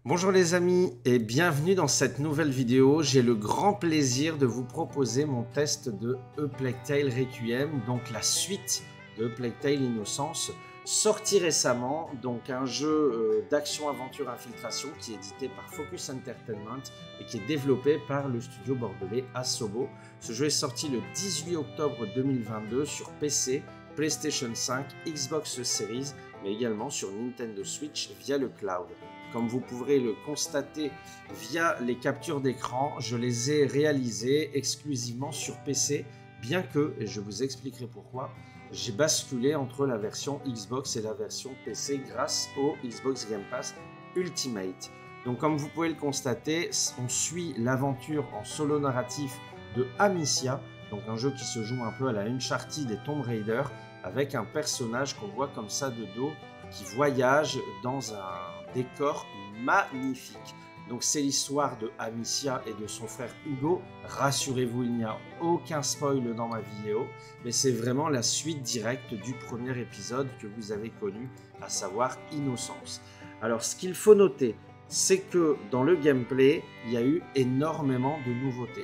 Bonjour les amis et bienvenue dans cette nouvelle vidéo. J'ai le grand plaisir de vous proposer mon test de A Plague Tale Requiem, donc la suite de A Plague Tale Innocence, sorti récemment, donc un jeu d'action, aventure, infiltration qui est édité par Focus Entertainment et qui est développé par le studio bordelais Asobo. Ce jeu est sorti le 18 octobre 2022 sur PC, PlayStation 5, Xbox Series, mais également sur Nintendo Switch via le cloud. Comme vous pourrez le constater via les captures d'écran, je les ai réalisées exclusivement sur PC, bien que, et je vous expliquerai pourquoi, j'ai basculé entre la version Xbox et la version PC grâce au Xbox Game Pass Ultimate. Donc comme vous pouvez le constater, on suit l'aventure en solo narratif de Amicia, donc un jeu qui se joue un peu à la Uncharted et Tomb Raider, avec un personnage qu'on voit comme ça de dos, qui voyage dans un décor magnifique. Donc c'est l'histoire de Amicia et de son frère Hugo. Rassurez-vous, il n'y a aucun spoil dans ma vidéo, mais c'est vraiment la suite directe du premier épisode que vous avez connu, à savoir Innocence. Alors ce qu'il faut noter, c'est que dans le gameplay, il y a eu énormément de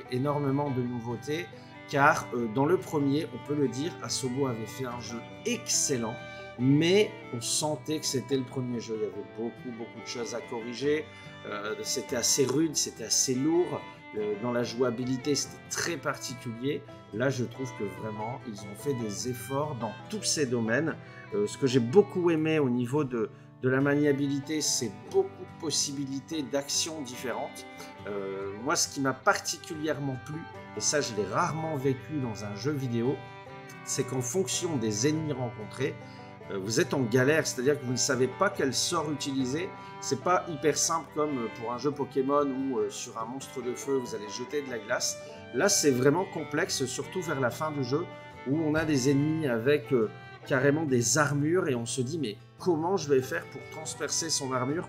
nouveautés, car dans le premier, on peut le dire, Asobo avait fait un jeu excellent, mais on sentait que c'était le premier jeu. Il y avait beaucoup de choses à corriger. C'était assez rude, c'était assez lourd. Dans la jouabilité, c'était très particulier. Là, je trouve que vraiment, ils ont fait des efforts dans tous ces domaines. Ce que j'ai beaucoup aimé au niveau de la maniabilité, c'est beaucoup de possibilités d'actions différentes. Moi, ce qui m'a particulièrement plu, et ça, je l'ai rarement vécu dans un jeu vidéo, c'est qu'en fonction des ennemis rencontrés, vous êtes en galère, c'est-à-dire que vous ne savez pas quel sort utiliser. C'est pas hyper simple comme pour un jeu Pokémon où sur un monstre de feu vous allez jeter de la glace. Là c'est vraiment complexe, surtout vers la fin du jeu où on a des ennemis avec carrément des armures et on se dit mais comment je vais faire pour transpercer son armure?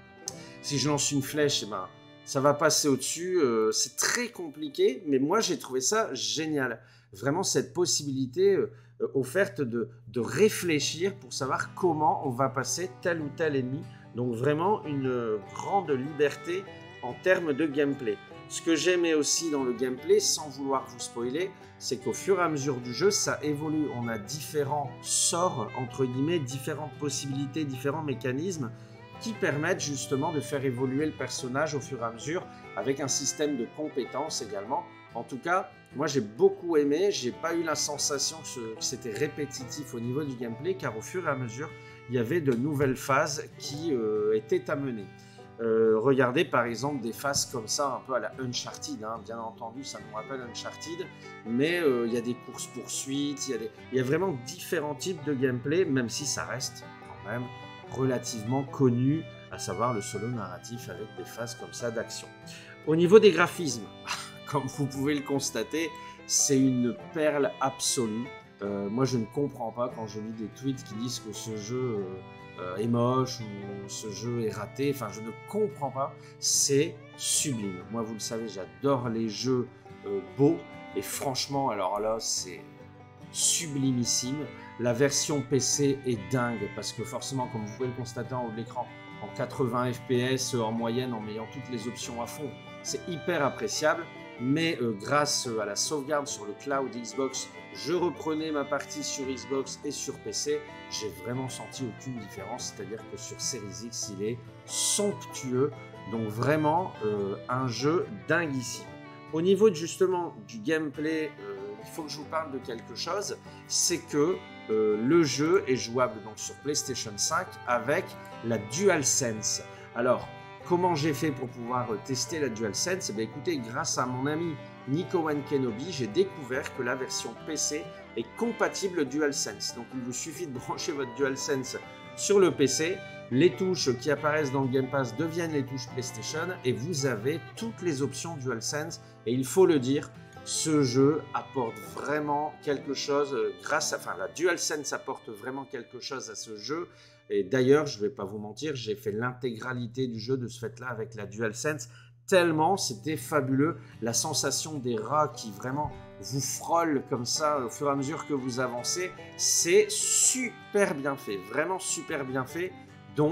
Si je lance une flèche, eh ben, ça va passer au-dessus. C'est très compliqué, mais moi j'ai trouvé ça génial. Vraiment cette possibilité offerte de réfléchir pour savoir comment on va passer tel ou tel ennemi. Donc vraiment une grande liberté en termes de gameplay. Ce que j'aimais aussi dans le gameplay, sans vouloir vous spoiler, c'est qu'au fur et à mesure du jeu, ça évolue. On a différents sorts, entre guillemets, différentes possibilités, différents mécanismes qui permettent justement de faire évoluer le personnage au fur et à mesure avec un système de compétences également. En tout cas, moi j'ai beaucoup aimé, j'ai pas eu la sensation que c'était répétitif au niveau du gameplay car au fur et à mesure, il y avait de nouvelles phases qui étaient à mener. Regardez par exemple des phases comme ça, un peu à la Uncharted, hein. Bien entendu ça nous rappelle Uncharted, mais il y a des courses-poursuites, il y a vraiment différents types de gameplay, même si ça reste quand même relativement connu, à savoir le solo narratif avec des phases comme ça d'action. Au niveau des graphismes, comme vous pouvez le constater, c'est une perle absolue. Moi je ne comprends pas quand je lis des tweets qui disent que ce jeu est moche ou ce jeu est raté, enfin je ne comprends pas, c'est sublime. Moi vous le savez, j'adore les jeux beaux et franchement alors là c'est sublimissime. La version PC est dingue parce que forcément, comme vous pouvez le constater en haut de l'écran, en 80 fps en moyenne, en ayant toutes les options à fond, c'est hyper appréciable. Mais grâce à la sauvegarde sur le cloud Xbox, je reprenais ma partie sur Xbox et sur PC. J'ai vraiment senti aucune différence, c'est-à-dire que sur Series X, il est somptueux. Donc vraiment un jeu dinguissime. Au niveau justement du gameplay, il faut que je vous parle de quelque chose, c'est que le jeu est jouable donc sur PlayStation 5 avec la DualSense. Alors, comment j'ai fait pour pouvoir tester la DualSense? Eh bien, écoutez, grâce à mon ami Nico Kenobi, j'ai découvert que la version PC est compatible DualSense. Donc, il vous suffit de brancher votre DualSense sur le PC. Les touches qui apparaissent dans le Game Pass deviennent les touches PlayStation et vous avez toutes les options DualSense. Et il faut le dire, ce jeu apporte vraiment quelque chose la DualSense apporte vraiment quelque chose à ce jeu. Et d'ailleurs, je ne vais pas vous mentir, j'ai fait l'intégralité du jeu de ce fait-là avec la DualSense, tellement c'était fabuleux. La sensation des rats qui vraiment vous frôlent comme ça au fur et à mesure que vous avancez, c'est super bien fait, vraiment super bien fait. Donc,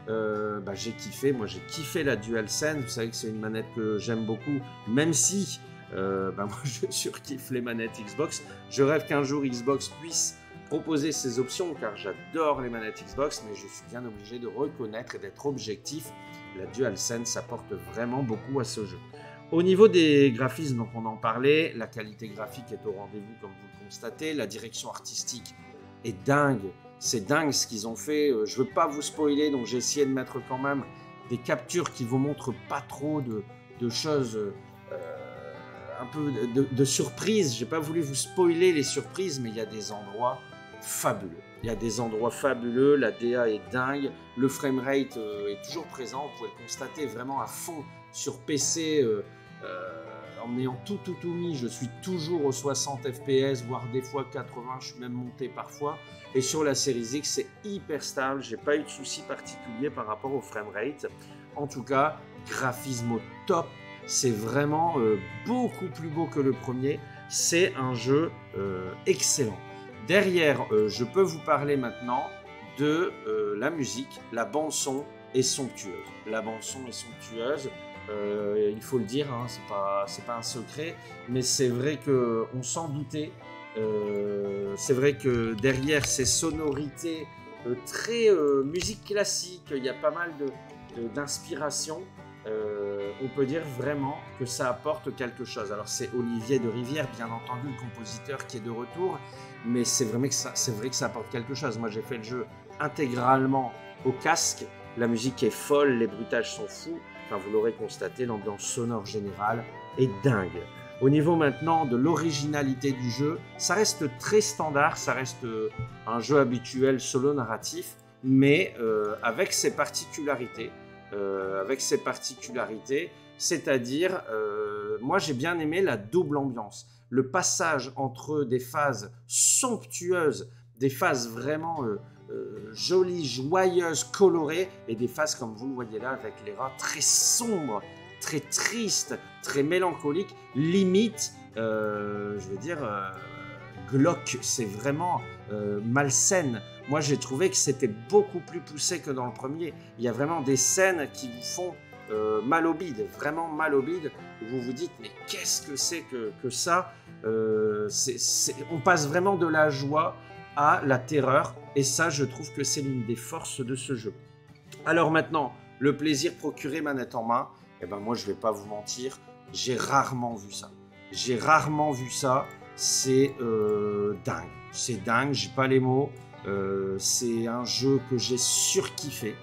j'ai kiffé. Moi, j'ai kiffé la DualSense. Vous savez que c'est une manette que j'aime beaucoup, même si moi, je surkiffe les manettes Xbox. Je rêve qu'un jour Xbox puisse proposer ces options, car j'adore les manettes Xbox, mais je suis bien obligé de reconnaître et d'être objectif. La DualSense apporte vraiment beaucoup à ce jeu. Au niveau des graphismes, donc on en parlait, la qualité graphique est au rendez-vous comme vous le constatez, la direction artistique est dingue, c'est dingue ce qu'ils ont fait, je ne veux pas vous spoiler, donc j'ai essayé de mettre quand même des captures qui vous montrent pas trop de choses, un peu de surprises, j'ai pas voulu vous spoiler les surprises, mais il y a des endroits fabuleux. Il y a des endroits fabuleux, la DA est dingue, le framerate est toujours présent, vous pouvez le constater vraiment à fond sur PC, en ayant tout mis, je suis toujours aux 60 fps, voire des fois 80, je suis même monté parfois. Et sur la Series X, c'est hyper stable, j'ai pas eu de soucis particuliers par rapport au framerate. En tout cas, graphisme au top, c'est vraiment beaucoup plus beau que le premier, c'est un jeu excellent. Derrière, je peux vous parler maintenant de la musique. La bande-son est somptueuse. La bande-son est somptueuse. Il faut le dire, hein, c'est pas un secret, mais c'est vrai qu'on s'en doutait. C'est vrai que derrière ces sonorités très musique classique, il y a pas mal d'inspiration. On peut dire vraiment que ça apporte quelque chose. Alors c'est Olivier de Rivière, bien entendu, le compositeur qui est de retour, mais c'est vrai que ça apporte quelque chose. Moi j'ai fait le jeu intégralement au casque, la musique est folle, les bruitages sont fous, enfin, vous l'aurez constaté, l'ambiance sonore générale est dingue. Au niveau maintenant de l'originalité du jeu, ça reste très standard, ça reste un jeu habituel solo narratif, mais avec ses particularités. C'est-à-dire, moi j'ai bien aimé la double ambiance, le passage entre des phases somptueuses, des phases vraiment jolies, joyeuses, colorées, et des phases comme vous le voyez là avec les rats très sombres, très tristes, très mélancoliques, limite, je veux dire, glauque, c'est vraiment malsaine. Moi, j'ai trouvé que c'était beaucoup plus poussé que dans le premier. Il y a vraiment des scènes qui vous font mal au bide, vraiment mal au bide. Vous vous dites, mais qu'est-ce que c'est que ça on passe vraiment de la joie à la terreur. Et ça, je trouve que c'est l'une des forces de ce jeu. Alors maintenant, le plaisir procuré manette en main, eh ben moi, je ne vais pas vous mentir, j'ai rarement vu ça. J'ai rarement vu ça. C'est dingue. C'est dingue, j'ai pas les mots. C'est un jeu que j'ai surkiffé.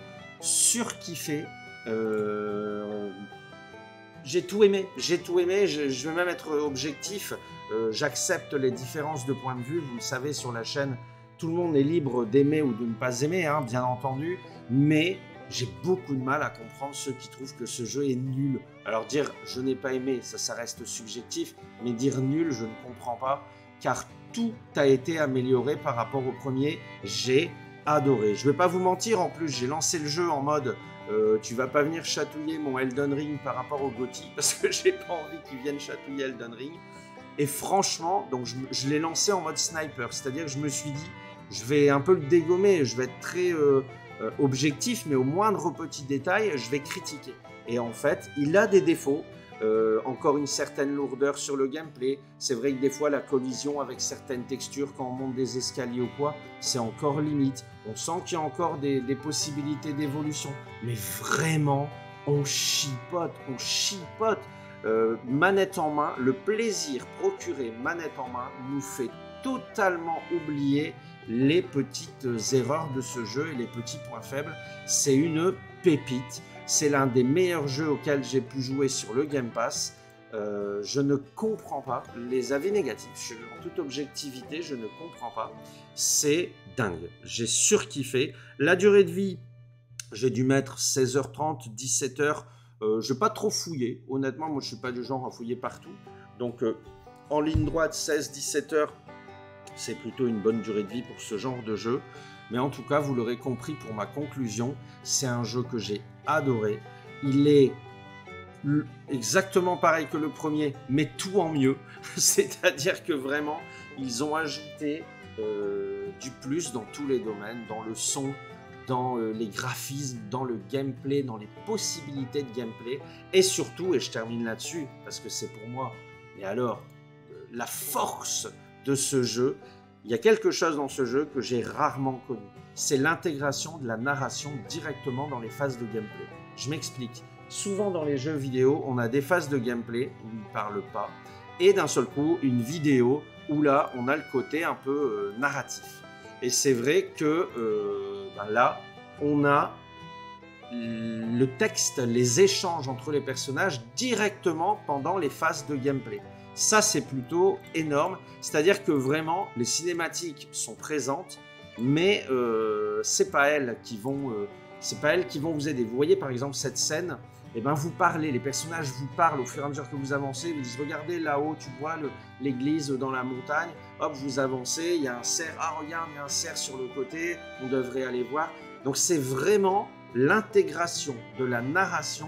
J'ai tout aimé, je vais même être objectif. J'accepte les différences de point de vue. Vous le savez, sur la chaîne, tout le monde est libre d'aimer ou de ne pas aimer, hein, bien entendu. Mais j'ai beaucoup de mal à comprendre ceux qui trouvent que ce jeu est nul. Alors dire « je n'ai pas aimé », ça reste subjectif. Mais dire « nul », je ne comprends pas. Car tout a été amélioré par rapport au premier. J'ai adoré. Je ne vais pas vous mentir, en plus, j'ai lancé le jeu en mode tu vas pas venir chatouiller mon Elden Ring par rapport au GOTY, parce que j'ai pas envie qu'ils viennent chatouiller Elden Ring. Et franchement, donc je l'ai lancé en mode sniper, c'est-à-dire que je me suis dit, je vais un peu le dégommer, je vais être très objectif, mais au moindre petit détail, je vais critiquer. Et en fait, il a des défauts. Encore une certaine lourdeur sur le gameplay. C'est vrai que des fois la collision avec certaines textures quand on monte des escaliers ou quoi, c'est encore limite. On sent qu'il y a encore des possibilités d'évolution. Mais vraiment, on chipote. Manette en main, le plaisir procuré manette en main nous fait totalement oublier les petites erreurs de ce jeu et les petits points faibles. C'est une pépite. C'est l'un des meilleurs jeux auxquels j'ai pu jouer sur le Game Pass. Je ne comprends pas les avis négatifs. En toute objectivité, je ne comprends pas. C'est dingue. J'ai surkiffé. La durée de vie, j'ai dû mettre 16h30, 17h. Je n'ai pas trop fouillé. Honnêtement, moi, je ne suis pas du genre à fouiller partout. Donc, en ligne droite, 16-17 heures, c'est plutôt une bonne durée de vie pour ce genre de jeu. Mais en tout cas, vous l'aurez compris pour ma conclusion, c'est un jeu que j'ai adoré. Il est exactement pareil que le premier, mais tout en mieux. C'est-à-dire que vraiment, ils ont ajouté du plus dans tous les domaines, dans le son, dans les graphismes, dans le gameplay, dans les possibilités de gameplay, et surtout, et je termine là-dessus, parce que c'est pour moi, mais alors, la force de ce jeu, il y a quelque chose dans ce jeu que j'ai rarement connu, c'est l'intégration de la narration directement dans les phases de gameplay. Je m'explique. Souvent dans les jeux vidéo, on a des phases de gameplay où ils ne parlent pas, et d'un seul coup, une vidéo où là, on a le côté un peu narratif. Et c'est vrai que là, on a le texte, les échanges entre les personnages directement pendant les phases de gameplay. Ça, c'est plutôt énorme. C'est-à-dire que vraiment, les cinématiques sont présentes, mais c'est pas elles qui vont vous aider. Vous voyez par exemple cette scène, eh ben, vous parlez, les personnages vous parlent au fur et à mesure que vous avancez, vous disent regardez là-haut, tu vois l'église dans la montagne, hop, vous avancez, il y a un cerf, ah regarde, il y a un cerf sur le côté, on devrait aller voir. Donc c'est vraiment l'intégration de la narration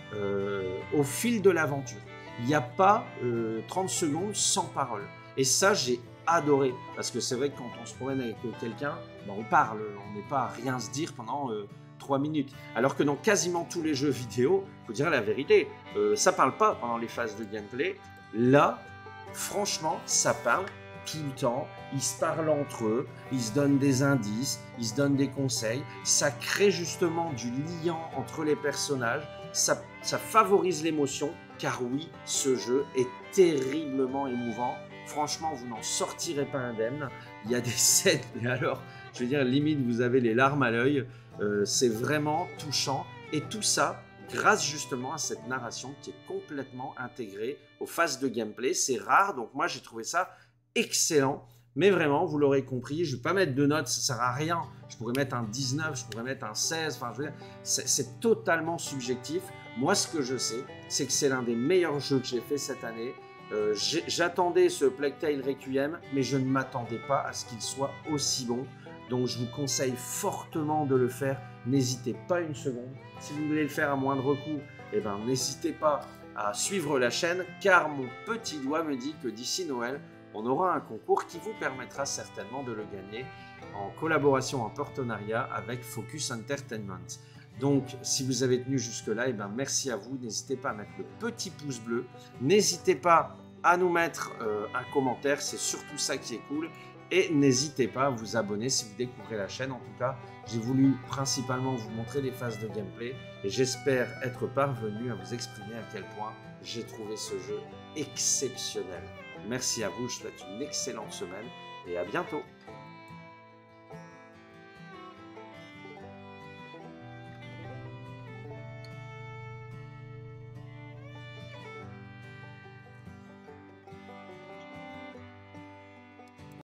au fil de l'aventure. Il n'y a pas 30 secondes sans parole. Et ça, j'ai adoré, parce que c'est vrai que quand on se promène avec quelqu'un, ben on parle, on n'est pas à rien se dire pendant 3 minutes. Alors que dans quasiment tous les jeux vidéo, il faut dire la vérité, ça parle pas pendant les phases de gameplay. Là, franchement, ça parle tout le temps. Ils se parlent entre eux, ils se donnent des indices, ils se donnent des conseils. Ça crée justement du lien entre les personnages. Ça favorise l'émotion, car oui, ce jeu est terriblement émouvant. Franchement, vous n'en sortirez pas indemne. Il y a des scènes, mais alors, je veux dire, limite, vous avez les larmes à l'œil. C'est vraiment touchant. Et tout ça, grâce justement à cette narration qui est complètement intégrée aux phases de gameplay. C'est rare, donc moi, j'ai trouvé ça excellent. Mais vraiment, vous l'aurez compris, je ne vais pas mettre de notes, ça ne sert à rien. Je pourrais mettre un 19, je pourrais mettre un 16. Enfin, je veux dire, c'est totalement subjectif. Moi, ce que je sais, c'est que c'est l'un des meilleurs jeux que j'ai fait cette année. J'attendais ce Plague Tale Requiem, mais je ne m'attendais pas à ce qu'il soit aussi bon. Donc je vous conseille fortement de le faire. N'hésitez pas une seconde. Si vous voulez le faire à moindre coût, eh ben, n'hésitez pas à suivre la chaîne, car mon petit doigt me dit que d'ici Noël, on aura un concours qui vous permettra certainement de le gagner en collaboration, en partenariat avec Focus Entertainment. Donc, si vous avez tenu jusque-là, eh ben, merci à vous. N'hésitez pas à mettre le petit pouce bleu. N'hésitez pas à nous mettre un commentaire. C'est surtout ça qui est cool. Et n'hésitez pas à vous abonner si vous découvrez la chaîne. En tout cas, j'ai voulu principalement vous montrer les phases de gameplay. Et j'espère être parvenu à vous exprimer à quel point j'ai trouvé ce jeu exceptionnel. Merci à vous. Je vous souhaite une excellente semaine et à bientôt.